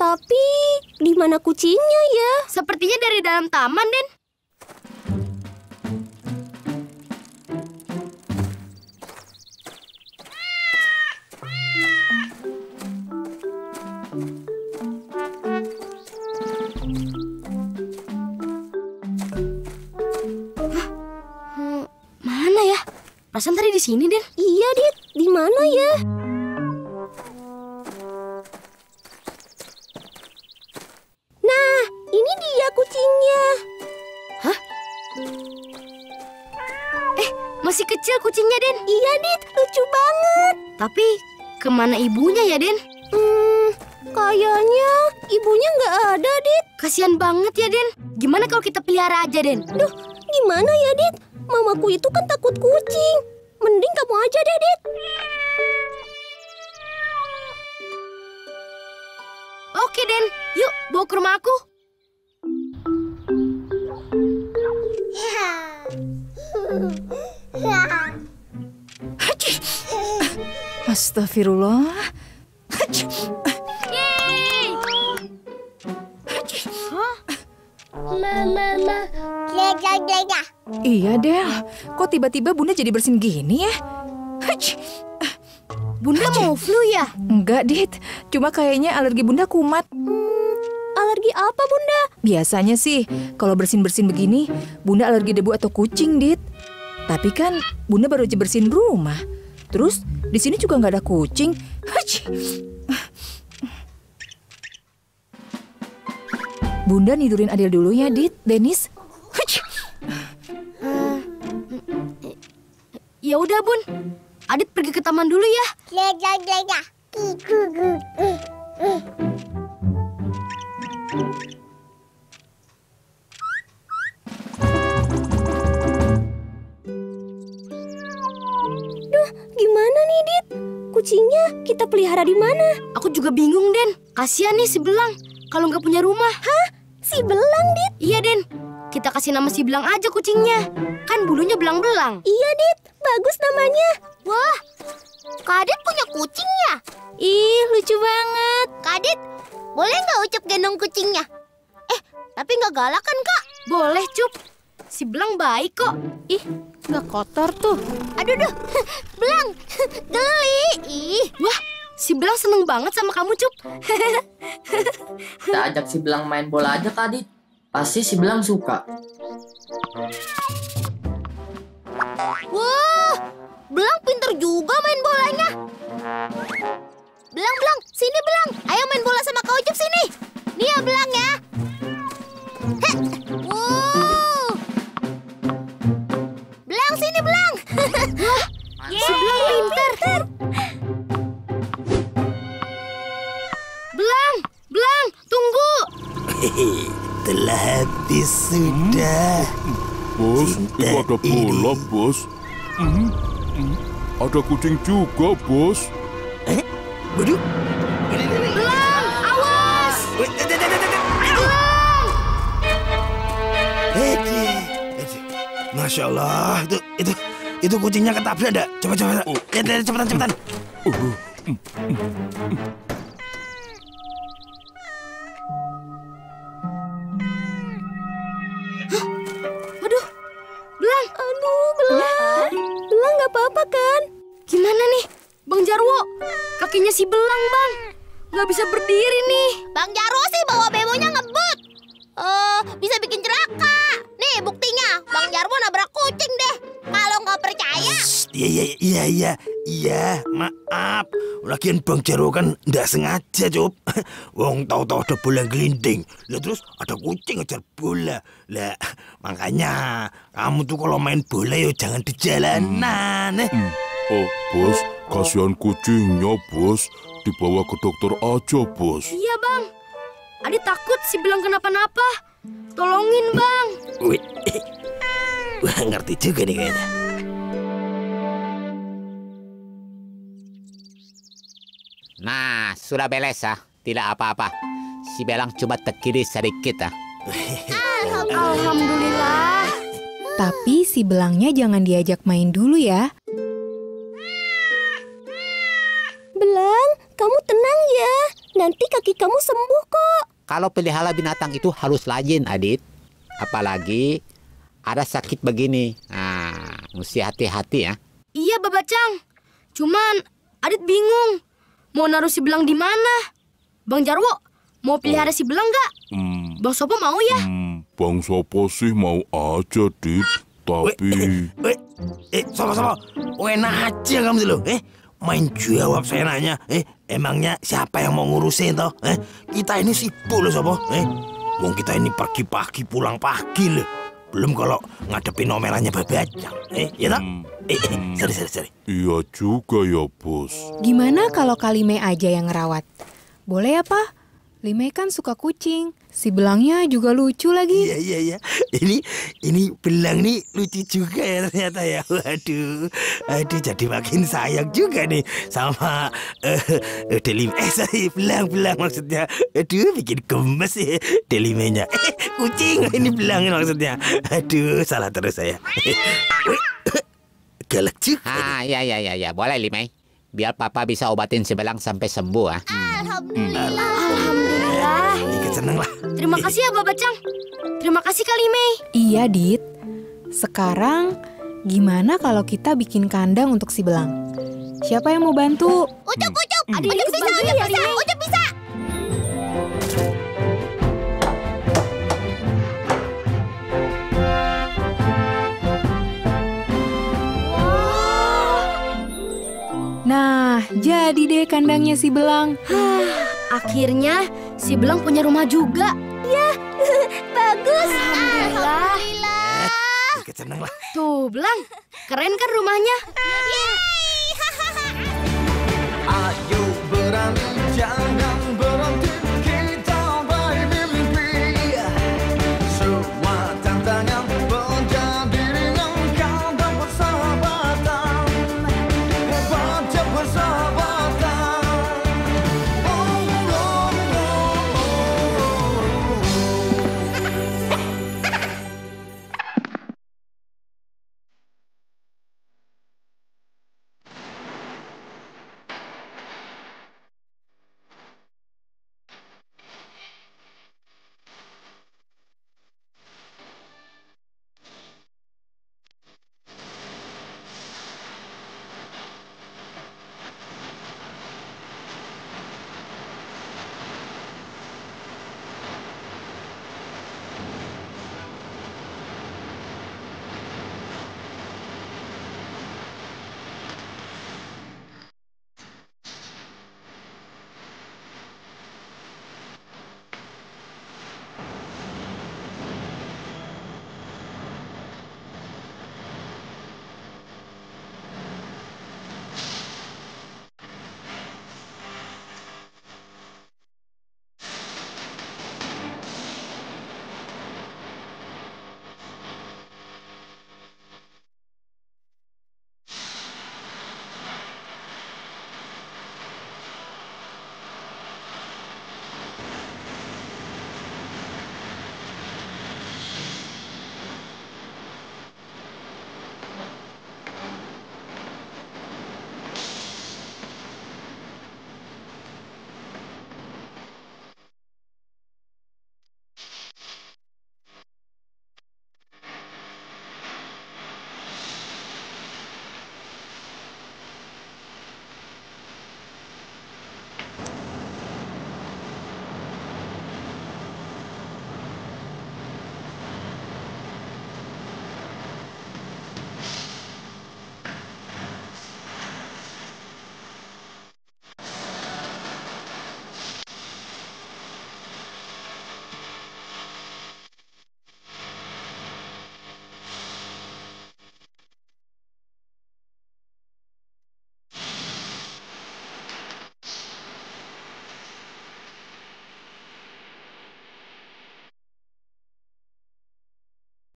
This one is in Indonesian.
Tapi di mana kucingnya ya? Sepertinya dari dalam taman, Den. Mana ya? Perasaan tadi di sini, Den. Iya, Dit. Di mana ya? Nah, ini dia kucingnya. Hah? Masih kecil kucingnya, Den. Iya, Dit. Lucu banget. Tapi kemana ibunya ya, Den? Kayaknya ibunya nggak ada, Dit. Kasihan banget ya, Den. Gimana kalau kita pelihara aja, Den? Duh, gimana ya, Dit? Mamaku itu kan takut kucing. Mending kamu aja deh, Dit. Oke, Den. Yuk, bawa ke rumah aku. Astagfirullah. Yeay! Mama, jaga. Iya, Del. Kok tiba-tiba Bunda jadi bersin gini ya? Bunda mau flu ya? Enggak, Dit. Cuma kayaknya alergi Bunda kumat. Alergi apa, Bunda? Biasanya sih, kalau bersin-bersin begini, Bunda alergi debu atau kucing, Dit. Tapi kan Bunda baru aja bersihin rumah. Terus di sini juga nggak ada kucing. Bunda nidurin Adil dulu ya, Dit, Denis. Ya udah, Bun. Adit pergi ke taman dulu ya. Jaga. Duh, gimana nih, Dit? Kucingnya kita pelihara di mana? Aku juga bingung, Den. Kasihan nih si Belang kalau nggak punya rumah. Hah? Si Belang, Dit? Iya, Den. Kita kasih nama si Belang aja kucingnya. Kan bulunya belang-belang. Iya, Dit. Bagus namanya. Wah, Kak Adit punya kucing ya? Ih, lucu banget. Kak Adit, boleh nggak Ucup gendong kucingnya? Tapi nggak galak kan, Kak? Boleh, Cup. Si Belang baik kok. Ih, nggak kotor tuh. Aduh, Belang, geli. Ih, wah, si Belang seneng banget sama kamu, Cup. Kita ajak si Belang main bola aja, Kak Adit. Pasti si Belang suka. Wah, Belang pinter juga main bolanya. Belang, sini Belang. Ayo main bola sama Kak Ucup sini. Nih ya Belang ya. Heh. Wow. Belang sini Belang. Wah, si Belang pinter. Belang, tunggu. Telah habis sudah. Bos, itu ada bola, Bos. Ada kucing juga, Bos. Waduh. Belang, awas. Masya Allah, itu kucingnya ketabrak enggak? Coba. Lihat, cepetan. Belang. Belang nggak apa-apa kan? Gimana nih, Bang Jarwo? Kakinya si Belang, Bang. Nggak bisa berdiri nih. Bang Jarwo sih bawa bemonya ngebut. Bisa bikin celaka. Nih buktinya, Bang Jarwo nabrak kucing deh. Kalau nggak percaya. Iya, maaf. Lagian Bang Jarwo kan nggak sengaja, Cup. Wong tahu-tahu ada bola gelinding. Lah terus ada kucing ngejar bola. Lah makanya kamu tuh kalau main bola yo jangan di jalanan. Oh, Bos, kasihan kucingnya, Bos. Dibawa ke dokter aja, Bos. Iya, Bang. Adit takut si Belang kenapa-napa. Tolongin, Bang. Wih, wah ngerti juga nih kayaknya. Nah, sudah beres ya. Tidak apa-apa. Si Belang cuma terkiris sedikit ya. Alhamdulillah. Tapi si Belangnya jangan diajak main dulu ya. Belang, kamu tenang ya. Nanti kaki kamu sembuh kok. Kalau pelihara binatang itu harus rajin, Adit. Apalagi ada sakit begini. Nah, mesti hati-hati ya. Iya, Babacang. Cuman Adit bingung mau naruh si belang di mana. Bang Jarwo, mau pelihara si belang nggak? Bang Sopo mau ya? Bang Sopo sih mau aja, Dit. Tapi... Sama-sama. Enak aja kamu dulu. Main jawab saya nanya. Emangnya siapa yang mau ngurusin toh? Kita ini sibuk loh, Sopo. Wong kita ini pergi pagi pulang pagi loh. Belum kalau ngadepin omelannya Babacang. Ya toh? Sorry. Iya juga ya, Bos. Gimana kalau Kalime aja yang ngerawat? Boleh ya, Pak? Lime kan suka kucing. Si belangnya juga lucu lagi. Iya. Ini belang nih lucu juga ya ternyata ya. Waduh, jadi makin sayang juga nih sama belang maksudnya. Aduh, bikin gemes ya Delimenya. Kucing ini belang maksudnya. Aduh, salah terus saya. Galak juga. Ya, boleh Lime. Biar Papa bisa obatin si belang sampai sembuh. Alhamdulillah. Ikut seneng lah. Terima kasih ya, Babacang. Terima kasih, Kalime. Iya, Dit. Sekarang gimana kalau kita bikin kandang untuk si belang? Siapa yang mau bantu? Ucup. Ucup bisa. Nah, jadi deh kandangnya si belang. Akhirnya si belang punya rumah juga. Ya, bagus. Alhamdulillah. Ikut seneng lah. Tuh, belang. Keren kan rumahnya?